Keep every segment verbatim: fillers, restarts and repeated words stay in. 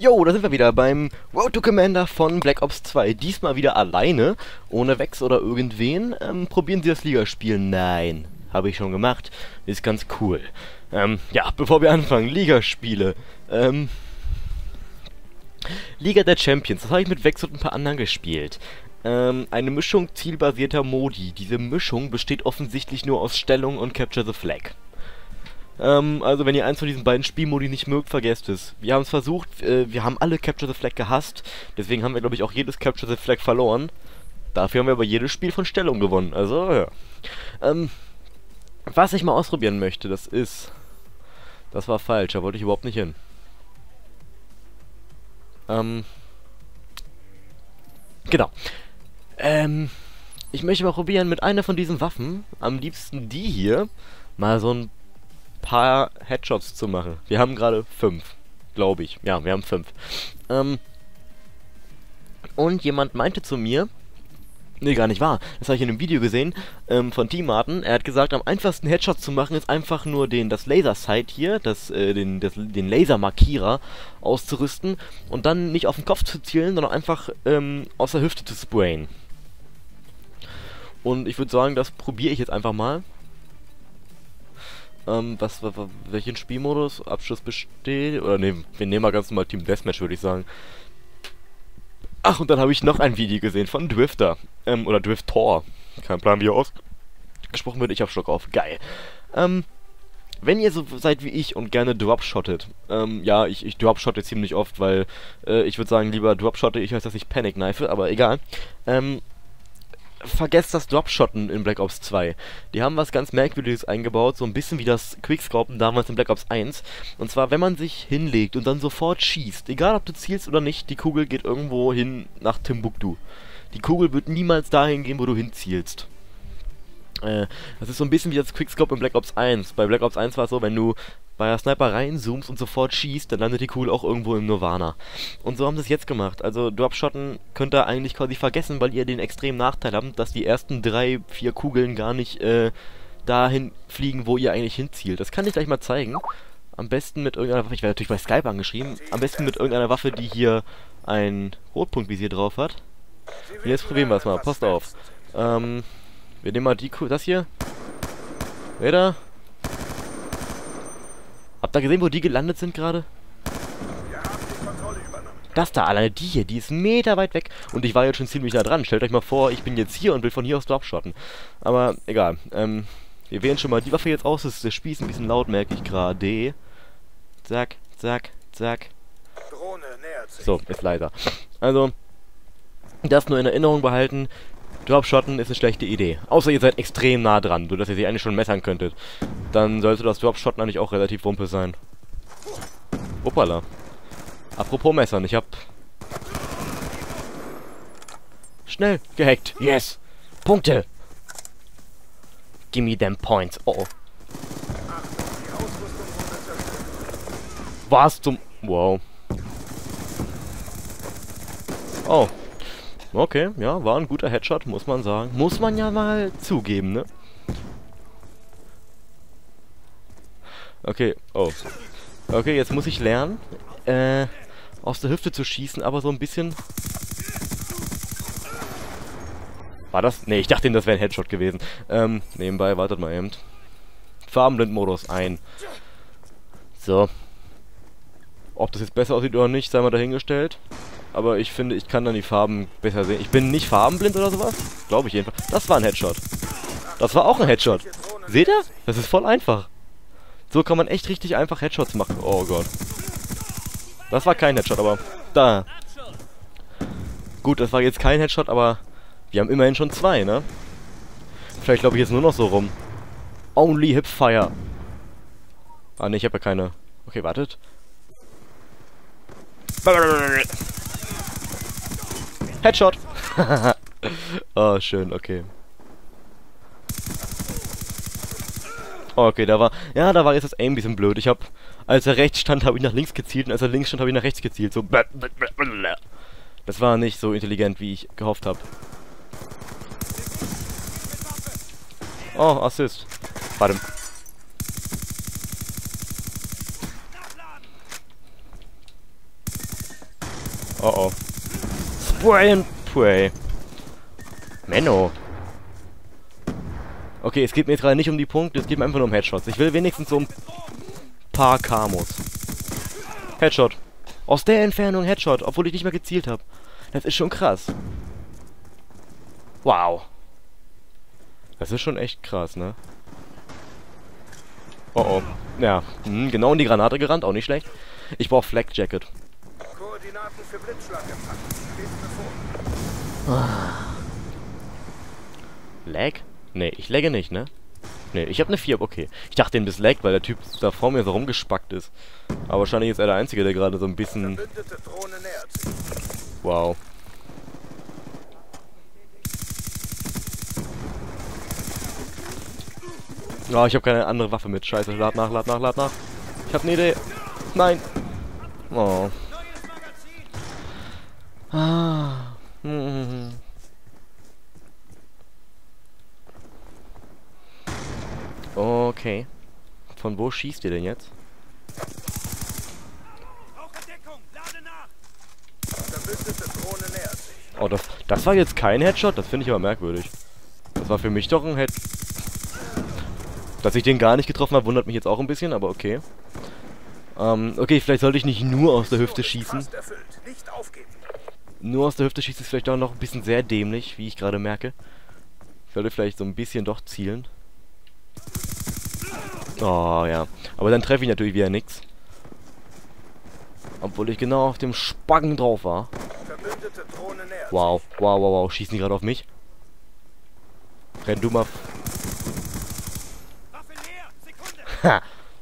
Jo, da sind wir wieder beim Road to Commander von Black Ops zwei. Diesmal wieder alleine, ohne Vex oder irgendwen. Ähm, probieren Sie das Ligaspiel? Nein, habe ich schon gemacht. Ist ganz cool. Ähm, ja, bevor wir anfangen, Ligaspiele. Ähm, Liga der Champions, das habe ich mit Vex und ein paar anderen gespielt. Ähm, eine Mischung zielbasierter Modi. Diese Mischung besteht offensichtlich nur aus Stellung und Capture the Flag. Ähm, also wenn ihr eins von diesen beiden Spielmodi nicht mögt, vergesst es. Wir haben es versucht, äh, wir haben alle Capture the Flag gehasst, deswegen haben wir, glaube ich, auch jedes Capture the Flag verloren. Dafür haben wir aber jedes Spiel von Stellung gewonnen, also ja. Ähm, was ich mal ausprobieren möchte, das ist... Das war falsch, da wollte ich überhaupt nicht hin. Ähm... Genau. Ähm... Ich möchte mal probieren, mit einer von diesen Waffen, am liebsten die hier, mal so ein paar Headshots zu machen. Wir haben gerade fünf, glaube ich. Ja, wir haben fünf. Ähm, und jemand meinte zu mir, nee, gar nicht wahr, das habe ich in einem Video gesehen, ähm, von Teammarten. Er hat gesagt, am einfachsten Headshots zu machen, ist einfach nur den, das Laser-Sight hier, das, äh, den, das, den Lasermarkierer auszurüsten und dann nicht auf den Kopf zu zielen, sondern einfach ähm, aus der Hüfte zu sprayen. Und ich würde sagen, das probiere ich jetzt einfach mal. Ähm, was, was, welchen Spielmodus? Abschluss besteht? Oder ne, wir nehmen mal ganz normal Team Deathmatch, würde ich sagen. Ach, und dann habe ich noch ein Video gesehen von Drifter. Ähm, oder Driftor. Kein Plan, wie er ausgesprochen wird. Ich hab Stock auf. Geil. Ähm, wenn ihr so seid wie ich und gerne dropshottet, ähm, ja, ich, ich dropshotte ziemlich oft, weil, äh, ich würde sagen, lieber dropshotte ich, als dass ich Panic knife, aber egal. Ähm, Vergesst das Dropshotten in Black Ops zwei. Die haben was ganz Merkwürdiges eingebaut, so ein bisschen wie das Quickscopen damals in Black Ops eins. Und zwar, wenn man sich hinlegt und dann sofort schießt, egal ob du zielst oder nicht, die Kugel geht irgendwo hin nach Timbuktu. Die Kugel wird niemals dahin gehen, wo du hinzielst. Äh, das ist so ein bisschen wie das Quickscope in Black Ops eins. Bei Black Ops eins war es so, wenn du bei der Sniper reinzoomst und sofort schießt, dann landet die Kugel auch irgendwo im Nirvana. Und so haben sie es jetzt gemacht. Also Dropshotten könnt ihr eigentlich quasi vergessen, weil ihr den extremen Nachteil habt, dass die ersten drei, vier Kugeln gar nicht äh, dahin fliegen, wo ihr eigentlich hinzielt. Das kann ich gleich mal zeigen. Am besten mit irgendeiner Waffe, ich werde natürlich bei Skype angeschrieben, am besten mit irgendeiner Waffe, die hier ein Rotpunktvisier drauf hat. Und jetzt probieren wir es mal. Passt auf. Ähm, wir nehmen mal die Kugel, das hier. Wer Habt ihr gesehen, wo die gelandet sind gerade? Das da, alleine die hier, die ist Meter weit weg. Und ich war jetzt schon ziemlich nah dran. Stellt euch mal vor, ich bin jetzt hier und will von hier aus dropshotten. Aber egal. Ähm, wir wählen schon mal die Waffe jetzt aus. Das ist der Spieß ein bisschen laut, merke ich gerade. Zack, zack, zack. So, ist leiser. Also, das nur in Erinnerung behalten. Dropshotten ist eine schlechte Idee. Außer ihr seid extrem nah dran, sodass ihr sie eigentlich schon messern könntet. Dann sollte das Dropshotten eigentlich auch relativ wumpe sein. Hoppala. Apropos Messern, ich hab... Schnell, gehackt. Yes! Punkte! Gimme them points. Oh oh. Was zum... Wow. Oh. Okay, ja, war ein guter Headshot, muss man sagen. Muss man ja mal zugeben, ne? Okay, oh. Okay, jetzt muss ich lernen, äh, aus der Hüfte zu schießen, aber so ein bisschen... War das? Ne, ich dachte, das wäre ein Headshot gewesen. Ähm, nebenbei, wartet mal eben. Farbenblindmodus ein. So. Ob das jetzt besser aussieht oder nicht, sei mal dahingestellt. Aber ich finde, ich kann dann die Farben besser sehen. Ich bin nicht farbenblind oder sowas? Glaube ich jedenfalls. Das war ein Headshot. Das war auch ein Headshot. Seht ihr? Das ist voll einfach. So kann man echt richtig einfach Headshots machen. Oh Gott. Das war kein Headshot, aber... Da. Gut, das war jetzt kein Headshot, aber... Wir haben immerhin schon zwei, ne? Vielleicht glaube ich jetzt nur noch so rum. Only Hipfire. Ah, ne, ich habe ja keine... Okay, wartet. Headshot! Oh, schön, okay. Oh, okay, da war... Ja, da war jetzt das Aim ein bisschen blöd. Ich hab... Als er rechts stand, habe ich nach links gezielt und als er links stand, habe ich nach rechts gezielt. So... Das war nicht so intelligent, wie ich gehofft habe. Oh, Assist. Warte. Oh oh. Spray and pray. Menno. Okay, es geht mir jetzt gerade nicht um die Punkte, es geht mir einfach nur um Headshots. Ich will wenigstens so ein paar Kamos. Headshot. Aus der Entfernung Headshot, obwohl ich nicht mehr gezielt habe. Das ist schon krass. Wow. Das ist schon echt krass, ne? Oh oh. Ja, hm, genau in die Granate gerannt, auch nicht schlecht. Ich brauche Flak Jacket. Koordinaten für Blitzschlagempfang. Steht bevor. Lag? Nee, ich lagge nicht, ne? Nee, ich habe eine vier, okay. Ich dachte, den bis lag, weil der Typ da vor mir so rumgespackt ist. Aber wahrscheinlich ist er der Einzige, der gerade so ein bisschen... Drohne nähert sich. Wow. Oh, ich habe keine andere Waffe mit. Scheiße, lad nach, lad nach, lad nach. Ich habe eine Idee. Nein. Oh. Ah. Hm. Okay. Von wo schießt ihr denn jetzt? Oh, das, das war jetzt kein Headshot? Das finde ich aber merkwürdig. Das war für mich doch ein Head... Dass ich den gar nicht getroffen habe, wundert mich jetzt auch ein bisschen, aber okay. Ähm, okay, vielleicht sollte ich nicht nur aus der Hüfte schießen. Nur aus der Hüfte schießen ist vielleicht auch noch ein bisschen sehr dämlich, wie ich gerade merke. Ich sollte vielleicht so ein bisschen doch zielen. Oh, ja. Aber dann treffe ich natürlich wieder nix. Obwohl ich genau auf dem Spacken drauf war. Wow, wow, wow, wow. Schießen die gerade auf mich? Renn du mal... Ha!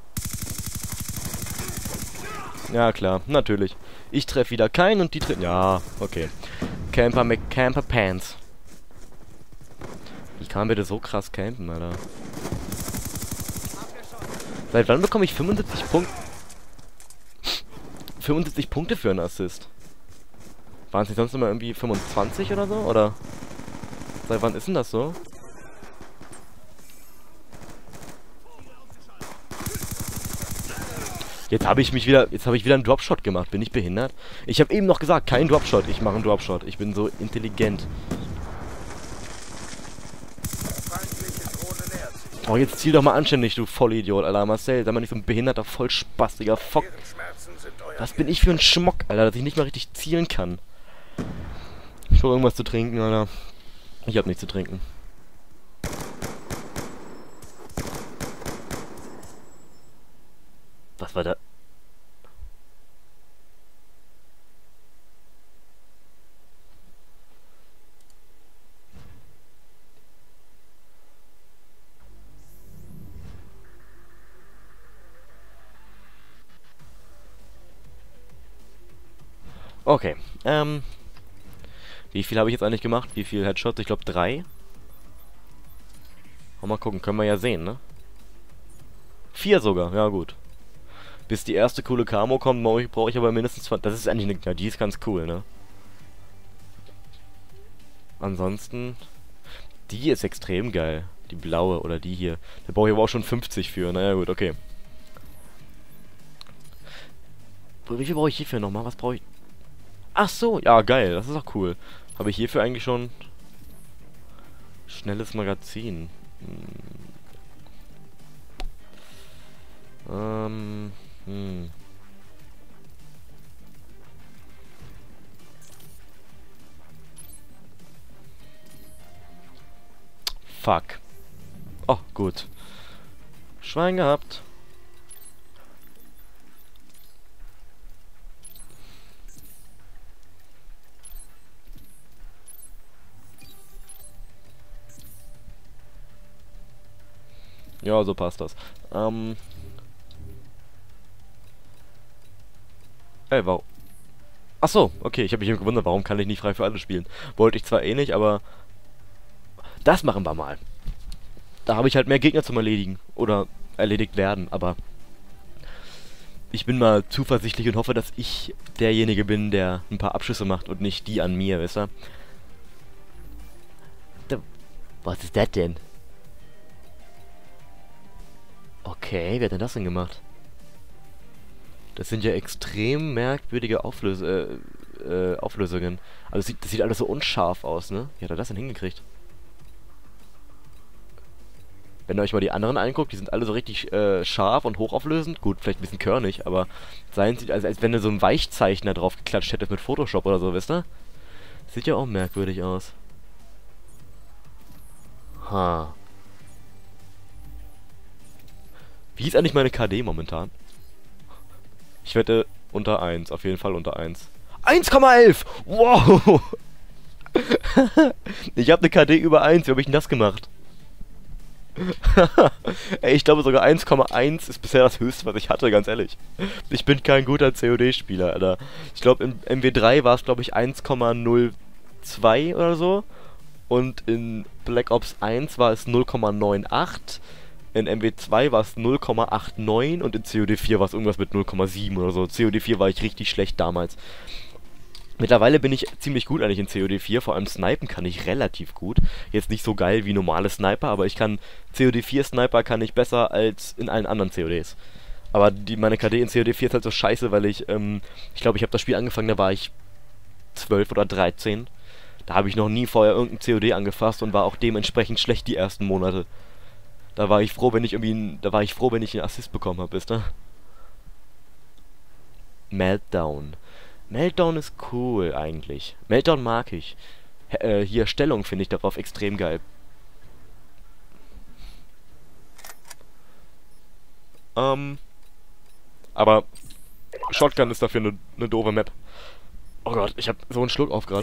Ja, klar. Natürlich. Ich treffe wieder keinen und die treffen... Ja, okay. Camper McCamper Pants. Wie kann man bitte so krass campen, Alter? Seit wann bekomme ich fünfundsiebzig Punkte? fünfundsiebzig Punkte für einen Assist. Waren es nicht sonst immer irgendwie fünfundzwanzig oder so? Oder? Seit wann ist denn das so? Jetzt habe ich mich wieder, jetzt habe ich wieder einen Dropshot gemacht. Bin ich behindert? Ich habe eben noch gesagt, kein Dropshot. Ich mache einen Dropshot. Ich bin so intelligent. Oh, jetzt ziel doch mal anständig, du Vollidiot, Alter. Marcel, sei mal nicht so ein behinderter, vollspastiger Fock. Was bin ich für ein Schmock, Alter, dass ich nicht mal richtig zielen kann. Ich brauche irgendwas zu trinken, Alter. Ich habe nichts zu trinken. Was war da? Okay, ähm... Wie viel habe ich jetzt eigentlich gemacht? Wie viel Headshots? Ich glaube drei. Mal gucken, können wir ja sehen, ne? Vier sogar, ja gut. Bis die erste coole Camo kommt, brauche ich aber mindestens zwei. Das ist eigentlich eine... Ja, die ist ganz cool, ne? Ansonsten... Die ist extrem geil. Die blaue oder die hier. Da brauche ich aber auch schon fünfzig für. Naja gut, okay. Wie viel brauche ich hierfür nochmal? Was brauche ich... Ach so, ja geil, das ist auch cool. Habe ich hierfür eigentlich schon... Schnelles Magazin. Hm. Ähm... Hm. Fuck. Oh, gut. Schwein gehabt. Ja, so passt das. Ähm... Ey, warum? Ach so, okay, ich habe mich eben gewundert, warum kann ich nicht frei für alle spielen. Wollte ich zwar eh nicht, aber... Das machen wir mal. Da habe ich halt mehr Gegner zum Erledigen. Oder erledigt werden, aber... Ich bin mal zuversichtlich und hoffe, dass ich derjenige bin, der ein paar Abschüsse macht und nicht die an mir, wisst ihr? Was ist das denn? Okay, wer hat denn das denn gemacht? Das sind ja extrem merkwürdige Auflös äh, äh, Auflösungen. Also das sieht, das sieht alles so unscharf aus, ne? Wie hat er das denn hingekriegt? Wenn ihr euch mal die anderen anguckt, die sind alle so richtig äh, scharf und hochauflösend. Gut, vielleicht ein bisschen körnig, aber sein sieht, also als wenn du so einen Weichzeichner drauf geklatscht hättest mit Photoshop oder so, wisst ihr? Sieht ja auch merkwürdig aus. Ha. Wie ist eigentlich meine K D momentan? Ich wette unter eins, auf jeden Fall unter eins. eins Komma elf! Wow! Ich habe eine K D über eins, wie habe ich denn das gemacht? Ey, ich glaube sogar eins Komma eins ist bisher das höchste, was ich hatte, ganz ehrlich. Ich bin kein guter C O D-Spieler, Alter. Ich glaube, in M W drei war es, glaube ich, eins Komma null zwei oder so. Und in Black Ops eins war es null Komma neunundachtzig. In M W zwei war es null Komma neunundachtzig und in C O D vier war es irgendwas mit null Komma sieben oder so. C O D vier war ich richtig schlecht damals. Mittlerweile bin ich ziemlich gut eigentlich in C O D vier, vor allem Snipen kann ich relativ gut. Jetzt nicht so geil wie normale Sniper, aber ich kann C O D vier Sniper kann ich besser als in allen anderen C O Ds. Aber die, meine K D in C O D vier ist halt so scheiße, weil ich, ähm, ich glaube, ich habe das Spiel angefangen, da war ich zwölf oder dreizehn. Da habe ich noch nie vorher irgendein C O D angefasst und war auch dementsprechend schlecht die ersten Monate. Da war ich froh, wenn ich irgendwie, ein, da war ich froh, wenn ich einen Assist bekommen habe, wisst ihr? Meltdown. Meltdown ist cool eigentlich. Meltdown mag ich. H äh, hier Stellung finde ich darauf extrem geil. Ähm. Aber Shotgun ist dafür eine ne doofe Map. Oh Gott, ich habe so einen Schluck auf gerade.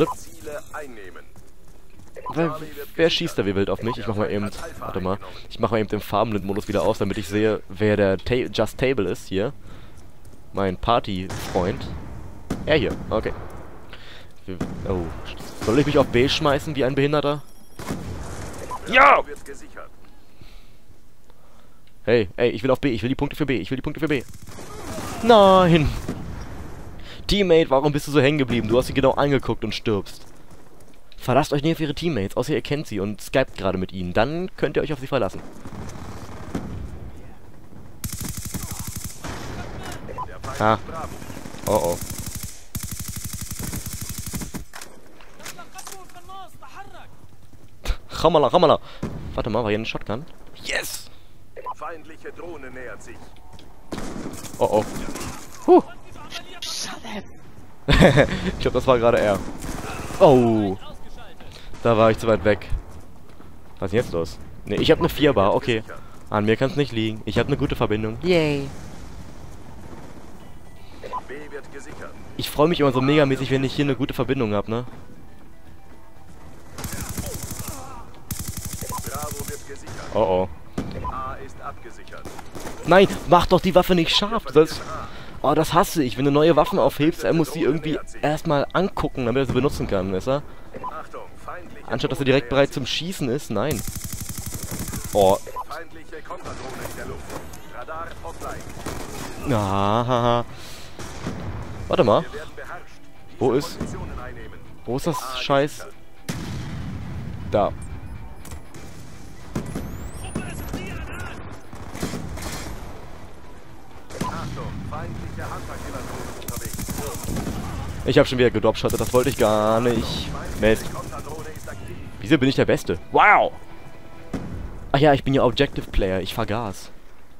Wer, wer schießt da wie wild auf mich? Ich mach mal eben, warte mal, ich mach mal eben den Farbenblind-Modus wieder aus, damit ich sehe, wer der Ta Just Table ist hier. Mein Party-Freund. Er hier, okay. Oh, soll ich mich auf B schmeißen wie ein Behinderter? Ja! Hey, ey, ich will auf B, ich will die Punkte für B, ich will die Punkte für B. Nein! Teammate, warum bist du so hängen geblieben? Du hast sie genau angeguckt und stirbst. Verlasst euch nicht auf ihre Teammates, außer ihr kennt sie und skypt gerade mit ihnen. Dann könnt ihr euch auf sie verlassen. Ah. Oh oh. Ramala, Ramala. Warte mal, war hier ein Shotgun? Yes! Feindliche Drohne nähert sich. Oh oh. Huh. Ich glaube, das war gerade er. Oh. Da war ich zu weit weg. Was ist jetzt los? Ne, ich habe eine vier Bar, okay. An mir kann es nicht liegen. Ich habe eine gute Verbindung. Yay. Ich freue mich immer so megamäßig, wenn ich hier eine gute Verbindung habe, ne? Oh oh. Nein, mach doch die Waffe nicht scharf. Du sollst... Oh, das hasse ich. Wenn du neue Waffen aufhebst, er muss sie irgendwie erstmal angucken, damit er sie benutzen kann, weißt du? Anstatt dass er direkt bereit zum Schießen ist, nein. Oh. Ah, warte mal. Wo ist... Wo ist das Scheiß? Da. Ich habe schon wieder gedropshottet, das wollte ich gar nicht. Mist. Wieso bin ich der Beste? Wow! Ach ja, ich bin ja Objective Player, ich vergaß.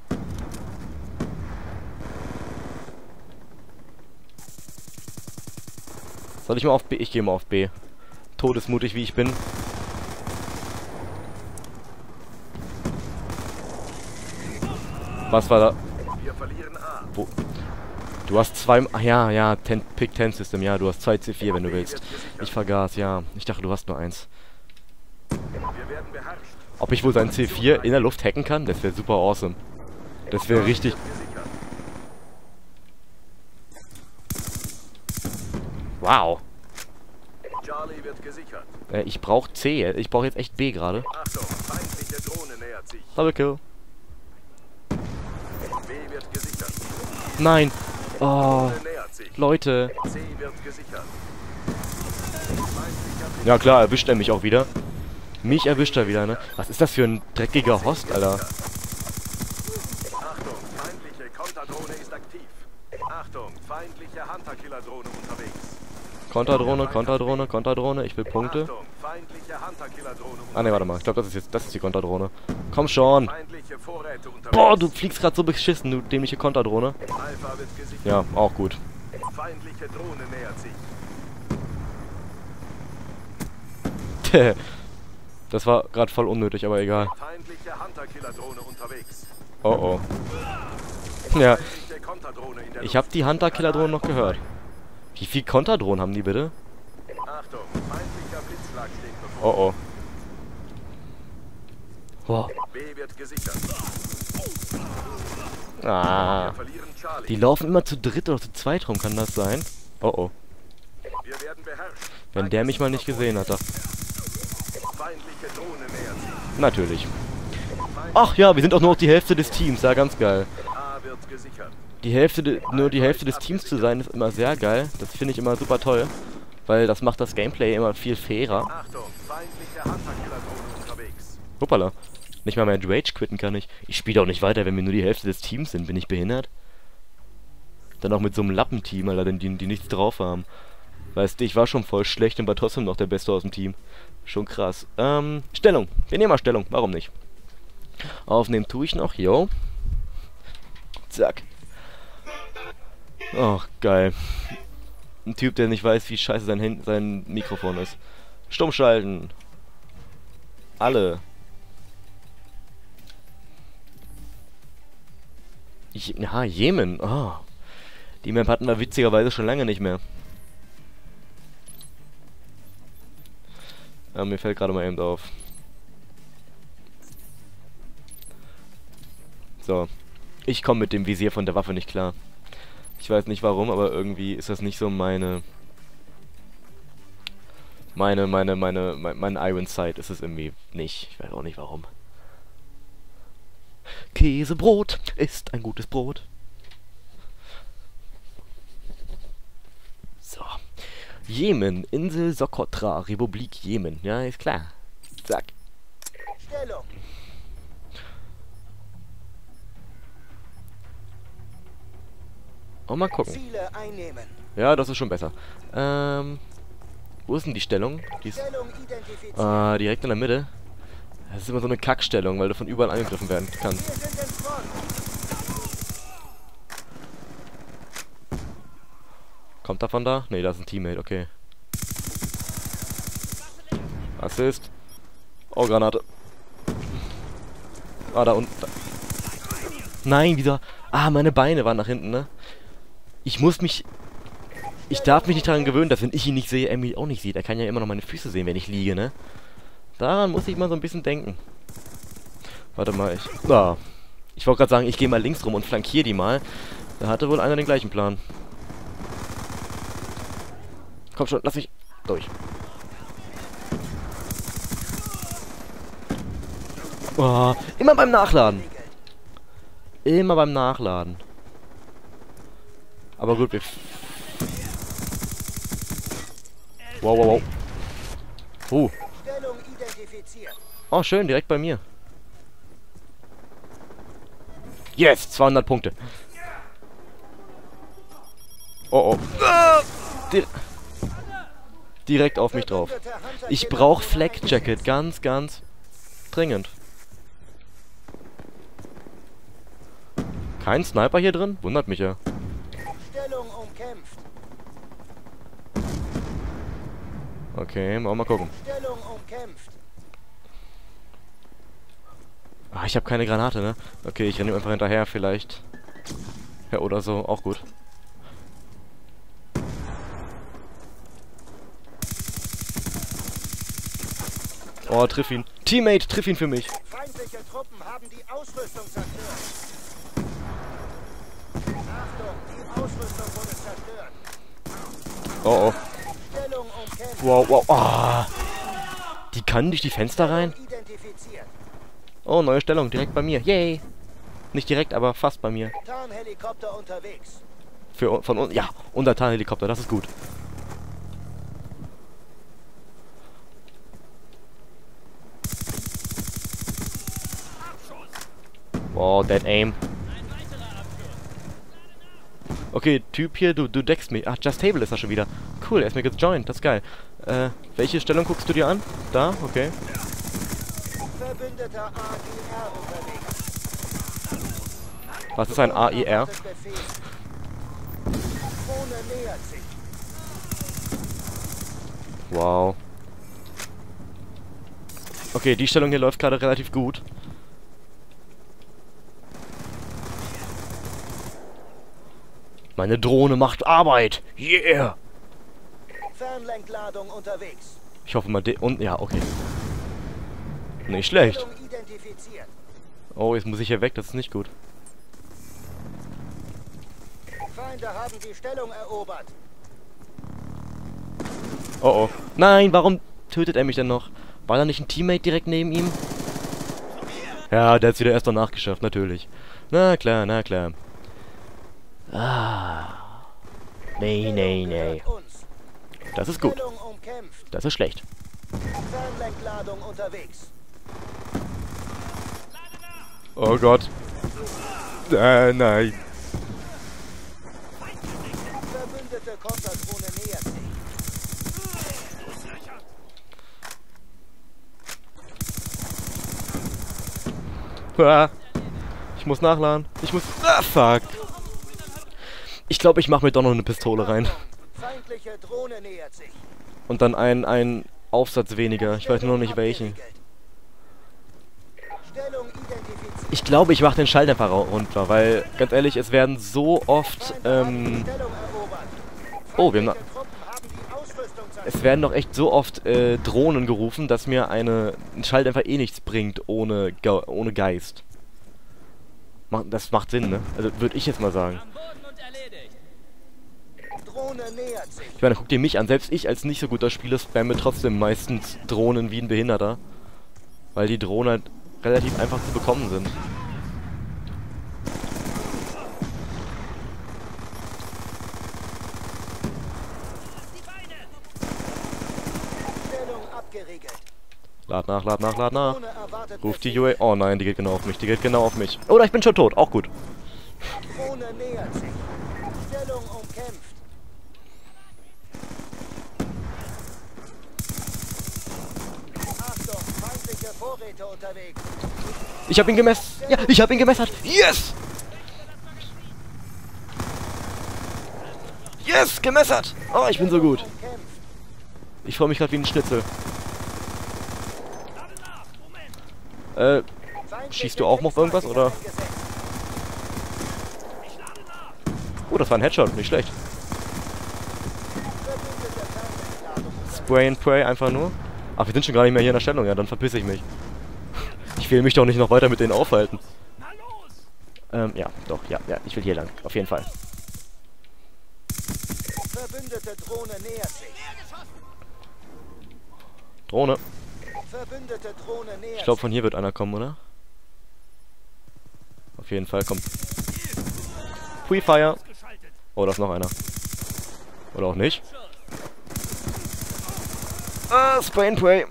Soll ich mal auf B? Ich gehe mal auf B. Todesmutig wie ich bin. Was war da? Wo? Du hast zwei... Ach ja, ja, ten, Pick ten System, ja, du hast zwei C vier, wenn du willst. Ich vergaß, ja. Ich dachte, du hast nur eins. Ob ich wohl sein C vier in der Luft hacken kann? Das wäre super awesome. Das wäre richtig... Wow. Äh, ich brauche C. Ich brauche jetzt echt B gerade. Double Kill. Nein. Oh. Leute. Ja klar, erwischt er mich auch wieder. Mich erwischt er wieder, ne? Was ist das für ein dreckiger Host, Alter? Achtung, feindliche Konterdrohne ist aktiv. Achtung, feindliche Hunter-Killer-Drohne unterwegs. Konterdrohne, Konterdrohne, Konterdrohne. Ich will Punkte. Achtung, feindliche Hunter-Killer-Drohne Ah ne, warte mal. Ich glaube, das ist jetzt, das ist die Konterdrohne. Komm schon. Feindliche Vorräte unterwegs. Boah, du fliegst gerade so beschissen, du dämliche Konterdrohne. Alpha wird gesichert. Ja, auch gut. Feindliche Drohne nähert sich. Das war gerade voll unnötig, aber egal. Feindliche Hunter-Killer-Drohne unterwegs. Oh oh. Ja, Feindliche Konterdrohne in der ich habe die Hunter-Killer-Drohne noch gehört. Wie viel Konterdrohnen haben die bitte? Luft. Achtung, feindlicher Blitzschlag steht bevor. Oh oh. Boah. B wird gesichert. Ah. Wir verlieren Charlie. Die laufen immer zu dritt oder zu zweit rum, kann das sein? Oh oh. Wir werden beherrscht. Wenn der mich mal nicht gesehen hat, da. Feindliche Drohne nähert sich. Natürlich. Ach ja, wir sind auch nur noch die Hälfte des Teams, ja, ganz geil. A wird gesichert. Die Hälfte, de nur die Hälfte des Teams zu sein, ist immer sehr geil. Das finde ich immer super toll. Weil das macht das Gameplay immer viel fairer. Achtung, feindliche Hunter-Killer-Drohne unterwegs. Hoppala. Nicht mal mehr Rage quitten kann ich. Ich spiele auch nicht weiter, wenn wir nur die Hälfte des Teams sind. Bin ich behindert? Dann auch mit so einem Lappenteam, Alter, die, die nichts drauf haben. Weißt du, ich war schon voll schlecht und war trotzdem noch der Beste aus dem Team. Schon krass. Ähm, Stellung. Wir nehmen mal Stellung. Warum nicht? Aufnehmen tue ich noch. Yo. Zack. Ach, geil. Ein Typ, der nicht weiß, wie scheiße sein, Hand sein Mikrofon ist. Stumm schalten. Alle. Ich, na, Jemen. Oh. Die Map hatten wir witzigerweise schon lange nicht mehr. Ja, mir fällt gerade mal eben auf. So. Ich komme mit dem Visier von der Waffe nicht klar. Ich weiß nicht warum, aber irgendwie ist das nicht so meine... Meine, meine, meine, mein, mein Iron Sight ist es irgendwie nicht. Ich weiß auch nicht warum. Käsebrot ist ein gutes Brot. So. Jemen, Insel Sokotra, Republik Jemen. Ja, ist klar. Zack. Stellung. Oh, mal gucken. Ziele einnehmen. Ja, das ist schon besser. Ähm, wo ist denn die Stellung? Die ist, Stellung identifiziert. ah, direkt in der Mitte. Das ist immer so eine Kackstellung, weil du von überall angegriffen werden kannst. Wir sind in Front. Kommt davon da? Ne, da ist ein Teammate, okay. Assist. Oh, Granate. Ah, da unten. Da. Nein, wieder. Ah, meine Beine waren nach hinten, ne? Ich muss mich... Ich darf mich nicht daran gewöhnen, dass wenn ich ihn nicht sehe, er mich auch nicht sieht. Er kann ja immer noch meine Füße sehen, wenn ich liege, ne? Daran muss ich mal so ein bisschen denken. Warte mal, ich... Ah. Ich wollte gerade sagen, ich gehe mal links rum und flankiere die mal. Da hatte wohl einer den gleichen Plan. Komm schon, lass mich durch. Oh, immer beim Nachladen. Immer beim Nachladen. Aber gut, wir... Wow, wow, wow. Uh. Stellung identifiziert. Oh, schön, direkt bei mir. Yes, zweihundert Punkte. Oh, oh. Ah, di direkt auf mich drauf. Ich brauche Flak Jacket, ganz, ganz dringend. Kein Sniper hier drin? Wundert mich ja. Stellung umkämpft. Okay, mal, mal gucken. Stellung umkämpft. Ah, ich habe keine Granate, ne? Okay, ich renne ihm einfach hinterher, vielleicht. Ja, oder so, auch gut. Oh, triff ihn. Teammate, triff ihn für mich. Feindliche Truppen haben die Ausrüstung zerstört. Achtung, die Ausrüstung wurde zerstört. Oh, oh. Stellung umkämpft. Wow, wow. Ah. Die kann durch die Fenster rein? Identifiziert. Oh, neue Stellung, direkt bei mir. Yay. Nicht direkt, aber fast bei mir. Tarnhelikopter unterwegs. Für, von uns. Ja, unser Tarnhelikopter, das ist gut. Wow, dead aim. Okay, Typ hier, du, du deckst mich. Ach, Just Table ist da schon wieder. Cool, er ist mir gejoint, das ist geil. Äh, welche Stellung guckst du dir an? Da, okay. Verbündeter A I R unterwegs. Was ist ein A I R? Befehl. Drohne nähert sich. Wow. Okay, die Stellung hier läuft gerade relativ gut. Meine Drohne macht Arbeit. Yeah! Fernlenkladung unterwegs. Ich hoffe mal, de und ja, okay. Nicht schlecht. Stellung identifiziert. Oh, jetzt muss ich hier weg, das ist nicht gut. Feinde haben die Stellung erobert. Oh oh. Nein, warum tötet er mich denn noch? War da nicht ein Teammate direkt neben ihm? Ja, der hat's wieder erst danach geschafft, natürlich. Na klar, na klar. Ah. Nee, nee, nee. Uns. Das ist gut. Stellung umkämpft. Das ist schlecht. Fernlenkladung unterwegs. Oh Gott. Äh, nein. Verbündete Konterdrohne nähert sich. Ah. Ich muss nachladen. Ich muss... Ah, fuck. Ich glaube, ich mache mir doch noch eine Pistole rein. Feindliche Drohne nähert sich. Und dann ein, ein Aufsatz weniger. Ich weiß nur noch nicht welchen. Stellung identifiziert. Ich glaube, ich mache den Schalldämpfer runter, weil, ganz ehrlich, es werden so oft, ähm... Stellung erobert. Oh, wir haben... Feindliche Truppen haben die Ausrüstung zerstört. Es werden doch echt so oft äh, Drohnen gerufen, dass mir eine, ein Schalldämpfer eh nichts bringt ohne, Ge ohne Geist. Mach, das macht Sinn, ne? Also, würde ich jetzt mal sagen. Drohne nähert sich. Ich meine, guck dir mich an. Selbst ich als nicht so guter Spieler spamme trotzdem meistens Drohnen wie ein Behinderter. Weil die Drohnen halt relativ einfach zu bekommen sind. Stellung abgeriegelt. Lad nach, lad nach, lad nach. Drohne erwartet Ruf die Befehl. U A... Oh nein, die geht genau auf mich. Die geht genau auf mich. Oder ich bin schon tot. Auch gut. Drohne nähert sich. Stellung umkämpft. Achtung, feindliche Vorräte unterwegs. Ich habe ihn gemessert. Ja, ich habe ihn gemessert. Yes! Yes, gemessert. Oh, ich bin so gut. Umkämpft. Ich freue mich gerade wie ein Schnitzel. Äh, Feindliche Schießt du auch noch irgendwas, oder? eingesetzt. oh, das war ein Headshot. Nicht schlecht. Verbündete Fernlenkladung. Spray and Pray einfach nur. Ach, wir sind schon gar nicht mehr hier in der Stellung. Ja, dann verpiss ich mich. Ich will mich doch nicht noch weiter mit denen aufhalten. Ähm, ja, doch, ja, ja, ich will hier lang. Auf jeden Fall. Verbündete Drohne nähert sich. Drohne. Verbündete Drohne nähert Ich glaube, von hier wird einer kommen, oder? Auf jeden Fall kommt. Pre-Fire. Oh, da ist noch einer. Oder auch nicht. Ah, Spray and Pray.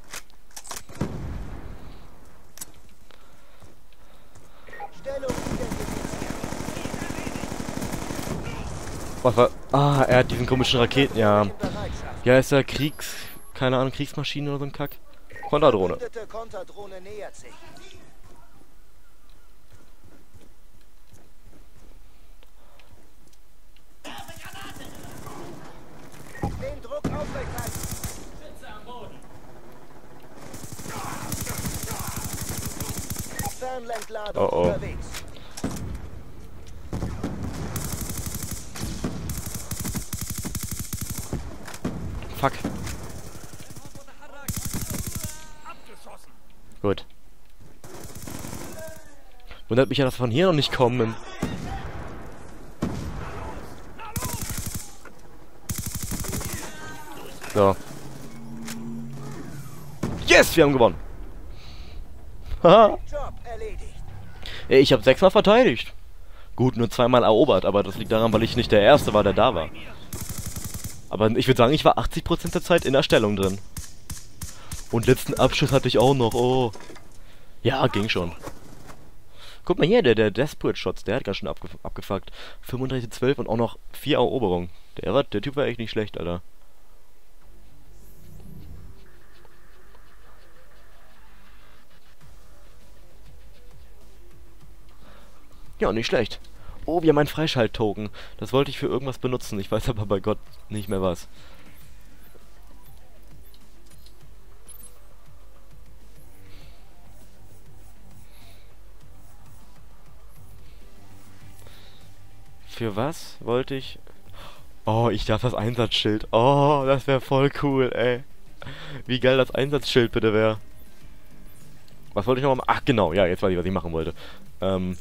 sich. Stellung identifiziert. Was war... Ah, er hat diesen komischen Raketen... Ja. In Bereitschaft. Ja, ist ja Kriegs... Keine Ahnung, Kriegsmaschine oder so ein Kack. Konterdrohne. Verbündete Konterdrohne nähert sich. Den Druck aufrechthalten. Fernlenkladung Oh, oh. unterwegs. Fuck. Gut. Wundert mich ja, dass von hier noch nicht kommen. So. Yes, wir haben gewonnen. Haha. Job erledigt. Ich habe sechsmal verteidigt. Gut, nur zweimal erobert, aber das liegt daran, weil ich nicht der Erste war, der da war. Aber ich würde sagen, ich war achtzig Prozent der Zeit in der Stellung drin. Und letzten Abschuss hatte ich auch noch, oh. Ja, ging schon. Guck mal hier, der, der Desperate Shots, der hat ganz schön abge abgefuckt. fünfunddreißig zwölf und auch noch vier Eroberungen. Der, war, der Typ war echt nicht schlecht, Alter. Ja, nicht schlecht. Oh, wir haben einen Freischalt-Token. Das wollte ich für irgendwas benutzen. Ich weiß aber bei Gott nicht mehr was. Für was wollte ich... Oh, ich darf das Einsatzschild. Oh, das wäre voll cool, ey. Wie geil das Einsatzschild bitte wäre. Was wollte ich nochmal machen? Ach, genau. Ja, jetzt weiß ich, was ich machen wollte. Ähm...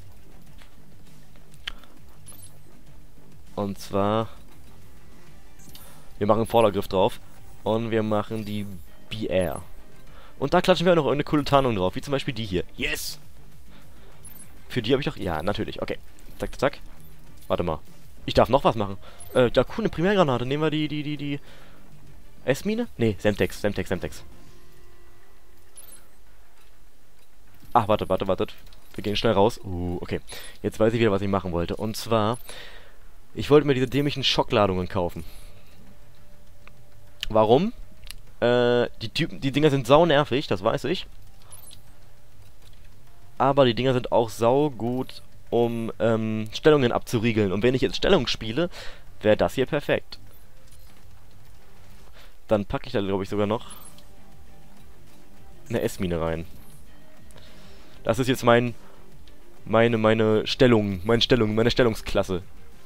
Und zwar... Wir machen einen Vordergriff drauf. Und wir machen die B R. Und da klatschen wir auch noch irgendeine coole Tarnung drauf. Wie zum Beispiel die hier. Yes! Für die habe ich doch... Ja, natürlich. Okay. Zack, zack, zack. Warte mal. Ich darf noch was machen. Äh, ja, cool, eine Primärgranate. Nehmen wir die, die, die, die... S-Mine? Nee, Semtex, Semtex, Semtex. Ach, warte, warte, warte. Wir gehen schnell raus. Uh, okay. Jetzt weiß ich wieder, was ich machen wollte. Und zwar... Ich wollte mir diese dämlichen Schockladungen kaufen. Warum? Äh, die Typen, die Dinger sind sau nervig, das weiß ich. Aber die Dinger sind auch sau gut, um ähm, Stellungen abzuriegeln. Und wenn ich jetzt Stellung spiele, wäre das hier perfekt. Dann packe ich da, glaube ich, sogar noch eine S-Mine rein. Das ist jetzt mein, meine, meine Stellung, meine Stellung, meine Stellungsklasse.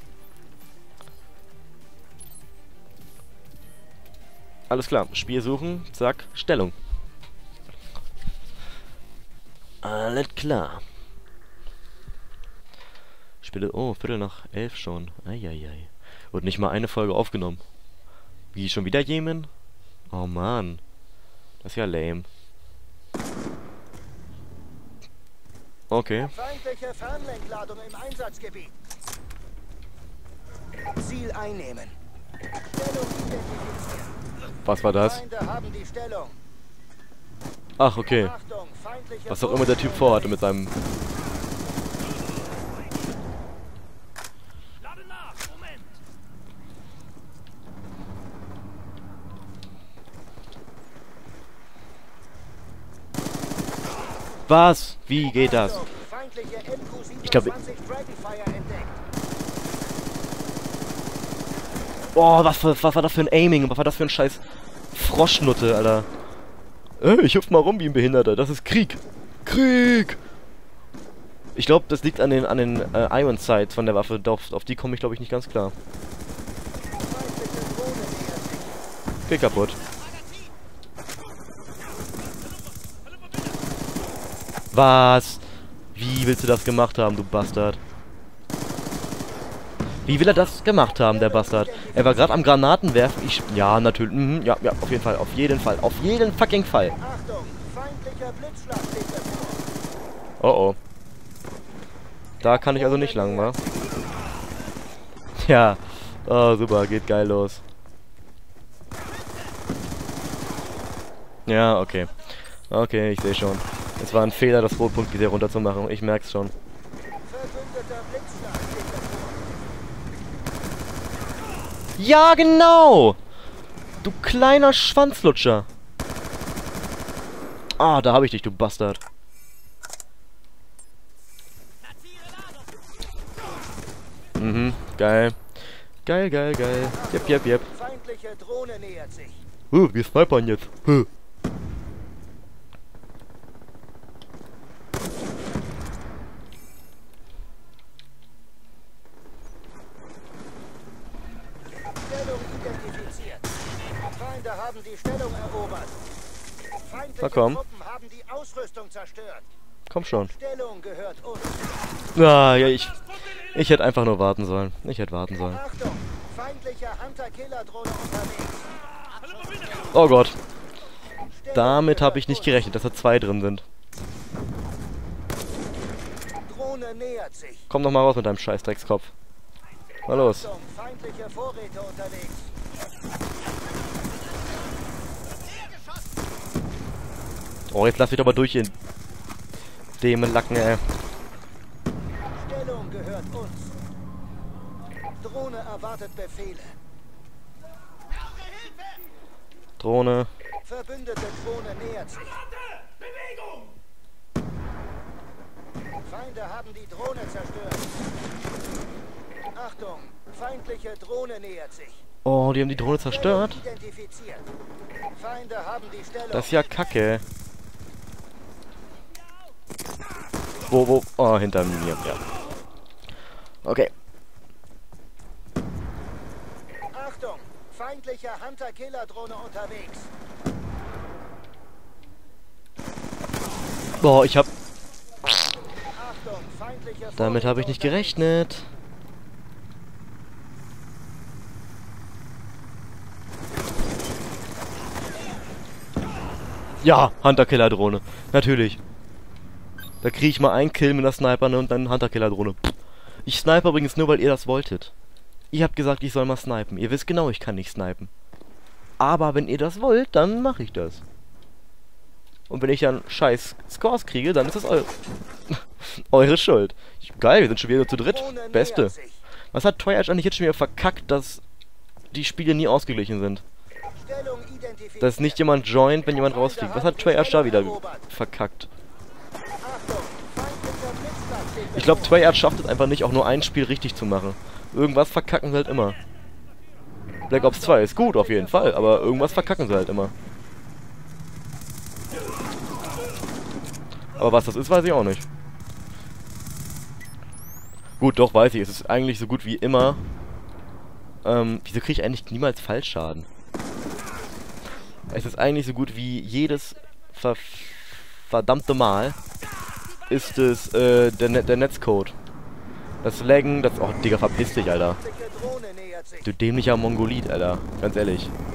Alles klar, Spiel suchen, zack, Stellung. Alles klar. Spiele, oh, Viertel nach elf schon. Eieiei. Und nicht mal eine Folge aufgenommen. Wie, schon wieder Jemen? Oh Mann. Das ist ja lame. Okay. Feindliche Fernlenkladung im Einsatzgebiet. Ziel einnehmen. Stellung identifizieren. Was war das? Feinde haben die Stellung. Ach, okay. Achtung, feindliche Was auch immer der Typ vorhatte mit seinem... Lade nach, Moment. Was? Wie geht das? Achtung, feindliche M Q Ich glaube- siebenundzwanzig Dragonfire entdeckt. Boah, was, was, was war das für ein Aiming? Was war das für ein scheiß Froschnutte, Alter? Äh, ich hüpf mal rum wie ein Behinderter. Das ist Krieg. Krieg! Ich glaube, das liegt an den, an den äh, Iron Sights von der Waffe. Auf, auf die komme ich, glaube ich, nicht ganz klar. Feindliche Drohne nähert sich. Geh kaputt. Was? Wie willst du das gemacht haben, du Bastard? Wie will er das gemacht haben, der Bastard? Er war gerade am Granaten werfen. Ich... Ja, natürlich. Mhm, ja, ja, auf jeden Fall. Auf jeden Fall. Auf jeden fucking Fall. Achtung, feindlicher Blitzschlag steht bevor. Oh, oh. Da kann ich also nicht lang, wa? Ja. Oh, super. Geht geil los. Ja, okay. Okay, ich sehe schon. Es war ein Fehler, das Rotpunkt hier runterzumachen. Ich merk's schon. Verbündeter Blitzschlag steht bevor. Ja, genau! Du kleiner Schwanzlutscher. Ah, da habe ich dich, du Bastard. Mhm, geil. Geil, geil, geil. Jep, jep, jep. Feindliche Drohne nähert sich. Huh, wir snipern jetzt. Huh. Stellung identifiziert. Feinde haben die Stellung erobert. Feindliche Na komm. Truppen haben die Ausrüstung zerstört. Komm schon. Stellung gehört uns. Ah, ja, ich... Ich hätte einfach nur warten sollen. Ich hätte warten sollen. Achtung, feindliche Hunter-Killer-Drohne unterwegs. Oh Gott. Stellung Damit habe ich gehört nicht uns. gerechnet, dass da zwei drin sind. Drohne nähert sich. Komm doch mal raus mit deinem scheiß Dreckskopf. Mal los. Achtung, feindliche Vorräte unterwegs. Oh, jetzt lass mich doch mal durch in dem Lacken, ey. gehört uns. Drohne erwartet Befehle. Drohne. Verbündete Drohne nähert sich. Feinde haben die Drohne zerstört. Achtung, feindliche Drohne nähert sich. Oh, die haben die Drohne zerstört. Identifiziert. Feinde haben die Stellung. Das ist ja kacke. Wo, wo? Oh, hinter mir, ja. Okay. Achtung, feindliche Hunter-Killer-Drohne unterwegs. Boah, ich hab... Achtung, feindliche Damit habe ich nicht gerechnet. Ja, Hunter-Killer-Drohne. Natürlich. Da kriege ich mal einen Kill mit einer Sniper, ne, und dann Hunter-Killer-Drohne. Ich snipe übrigens nur, weil ihr das wolltet. Ihr habt gesagt, ich soll mal snipen. Ihr wisst genau, ich kann nicht snipen. Aber wenn ihr das wollt, dann mache ich das. Und wenn ich dann scheiß Scores kriege, dann ist das eu eure Schuld. Ich, geil, wir sind schon wieder zu dritt. Beste. Was hat Twitch eigentlich jetzt schon wieder verkackt, dass die Spiele nie ausgeglichen sind? Dass nicht jemand joint, wenn jemand rausfliegt. Was hat Twitch da wieder verkackt? Ich glaube, Twitch schafft es einfach nicht, auch nur ein Spiel richtig zu machen. Irgendwas verkacken sie halt immer. Black Ops zwei ist gut, auf jeden Fall, aber irgendwas verkacken sie halt immer. Aber was das ist, weiß ich auch nicht. Gut, doch, weiß ich. Es ist eigentlich so gut wie immer. Ähm, wieso kriege ich eigentlich niemals Fallschaden? Es ist eigentlich so gut wie jedes ver verdammte Mal ist es äh, der, ne der Netzcode. Das Laggen, das... Oh, Digga, verpiss dich, Alter. Du dämlicher Mongolit, Alter. Ganz ehrlich.